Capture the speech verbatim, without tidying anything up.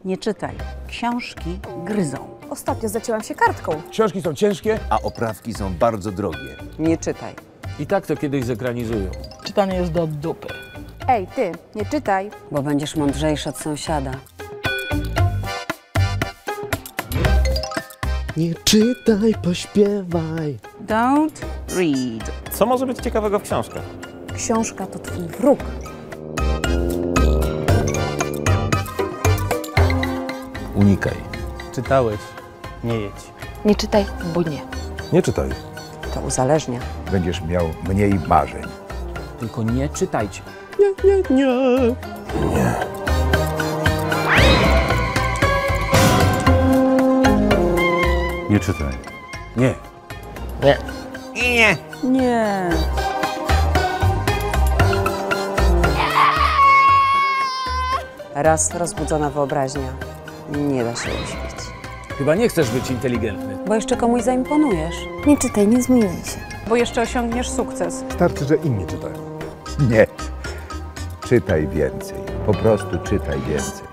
Nie czytaj. Książki gryzą. Ostatnio zacięłam się kartką. Książki są ciężkie, a oprawki są bardzo drogie. Nie czytaj. i tak to kiedyś zekranizują. Czytanie jest do dupy. Ej, ty, nie czytaj. Bo będziesz mądrzejszy od sąsiada. Nie czytaj, pośpiewaj. Don't read. Co może być ciekawego w książkach? Książka to twój wróg. Unikaj. Czytałeś, nie jedź. Nie czytaj, bo nie. Nie czytaj. To uzależnia. Będziesz miał mniej marzeń. Tylko nie czytajcie. Nie, nie, nie. Nie czytaj. Nie. Nie. Nie. Nie. Raz rozbudzona wyobraźnia nie da się uśpić. Chyba nie chcesz być inteligentny. Bo jeszcze komuś zaimponujesz. Nie czytaj, nie zmieniaj się. Bo jeszcze osiągniesz sukces. Starczy, że inni czytają. Nie. Czytaj więcej. Po prostu czytaj więcej.